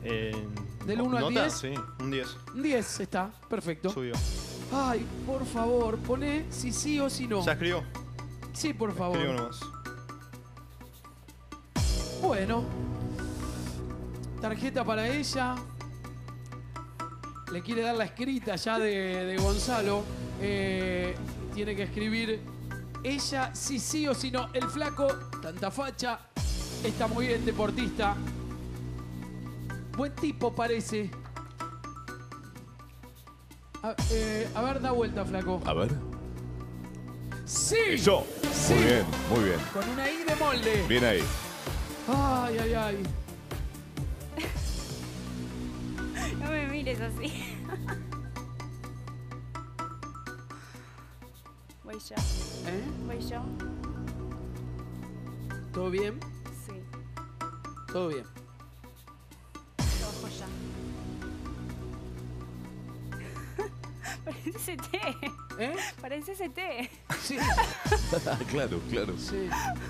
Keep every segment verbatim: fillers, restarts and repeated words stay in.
Eh, ¿Del uno al ¿nota? diez? Sí, un diez. Un diez está, perfecto. Subió. Ay, por favor, poné si sí o si no. ¿Ya escribió? Sí, por favor. Escribió nomás. Bueno. Tarjeta para ella. Le quiere dar la escrita ya de, de Gonzalo. Eh, tiene que escribir ella, si sí o si no. El flaco, tanta facha. Está muy bien, deportista. Buen tipo parece. A, eh, a ver, da vuelta, flaco. A ver. ¡Sí! Eso. Sí. Muy bien, muy bien. Con una I de molde. Bien ahí. Ay, ay, ay. No me mires así. Voy yo. ¿Eh? Voy yo. ¿Todo bien? Sí. Todo bien. Trabajo ya. Parece ese té. ¿Eh? Parece ese té. Sí. Claro, claro. Sí.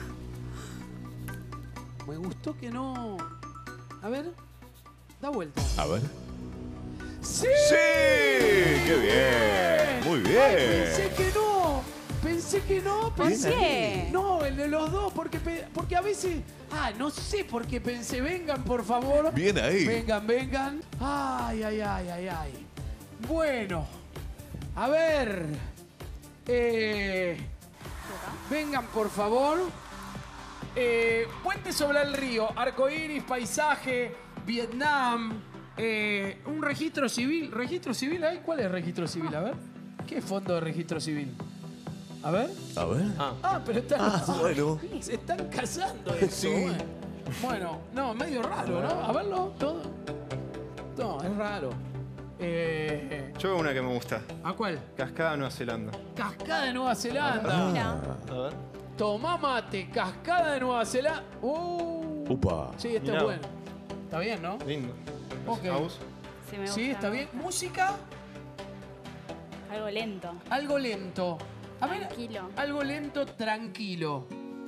Me gustó que no... A ver. Da vuelta. A ver. ¡Sí! ¡Sí! ¡Qué bien! Muy bien. Ay, pensé que no. Pensé que no. ¿Por Pensé... qué? No, el de los dos, porque, pe- porque a veces... Ah, no sé por qué pensé. Vengan, por favor. Bien ahí. Vengan, vengan. Ay, ay, ay, ay, ay. Bueno. A ver. Eh, vengan, por favor. Eh, puente sobre el río, arcoíris, paisaje, Vietnam, eh, un registro civil. ¿Registro civil hay? ¿Cuál es el registro civil? A ver. ¿Qué es fondo de registro civil? A ver. A ver. Ah, pero están... Ah, bueno. Se están casando eso. Sí. Bueno. Bueno, no, medio raro, ¿no? A verlo, todo. No, es raro. Eh, Yo veo una que me gusta. ¿A cuál? Cascada Nueva Zelanda. Cascada de Nueva Zelanda. Mira. A ver. Tomá mate, cascada de Nueva Zelanda. Uh. Upa. Sí, está Mirá. bueno. Está bien, ¿no? Lindo. Ok. ¿A vos? Sí, me gusta. Sí, está bien. Música, Algo lento. algo lento. A ver, Tranquilo. algo lento, tranquilo.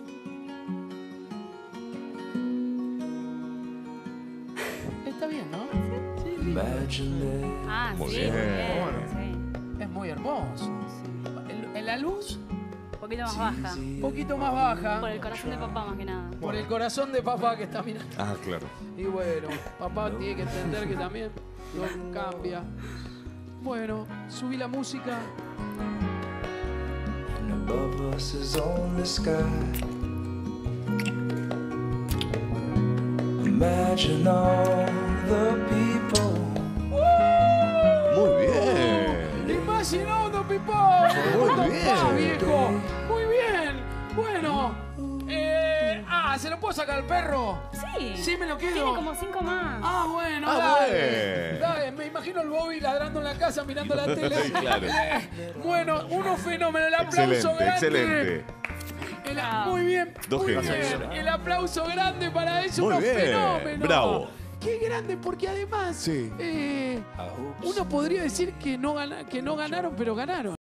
Está bien, ¿no? Ah, Muy sí, bien. muy bien. Bueno. Sí. Es muy hermoso. En, en la luz, Un poquito más baja. un poquito más baja. Por el corazón de papá más que nada. Por el corazón de papá que está mirando. Ah, claro. Y bueno, papá tiene que entender que también no cambia. Bueno, subí la música. And above us is only sky. Imagine all the people. Muy bien. Imaginando, Pipo. Muy bien. Ah, viejo. Muy bien. Bueno. Eh, ah, ¿se lo puedo sacar al perro? Sí. Sí, me lo quedo. Tiene como cinco más. Ah, bueno, Ah, dale. bueno. Dale, me imagino el Bobby ladrando en la casa mirando la tele. Sí, claro. Eh, bueno, uno fenómeno. El aplauso Excelente, grande. excelente. El- muy bien. Dos muy genios. bien. El aplauso grande para ellos. Muy Unos bien. fenómenos. Bravo. Qué grande, porque además Sí. eh, uno podría decir que no, gana- que no ganaron, pero ganaron.